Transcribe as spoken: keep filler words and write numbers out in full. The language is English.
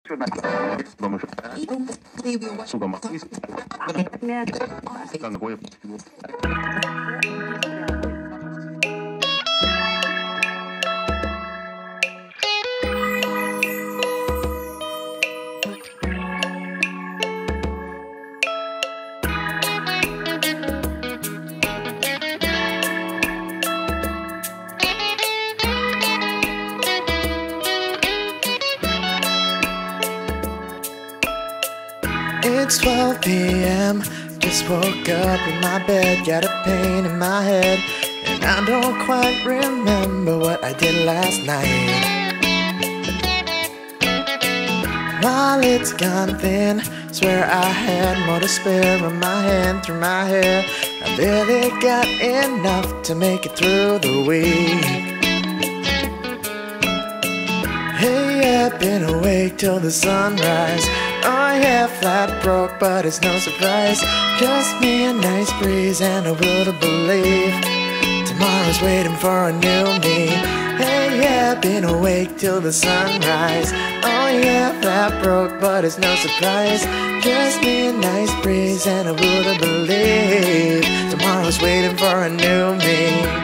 It's twelve p m Just woke up in my bed, got a pain in my head, and I don't quite remember what I did last night. While it's gone thin, swear I had more to spare. Run my hand through my hair, I barely got enough to make it through the week. Hey, I've been awake till the sunrise. Oh yeah, flat broke, but it's no surprise. Just me, a nice breeze, and a will to believe tomorrow's waiting for a new me. Hey yeah, been awake till the sunrise. Oh yeah, flat broke, but it's no surprise. Just me, a nice breeze, and a will to believe tomorrow's waiting for a new me.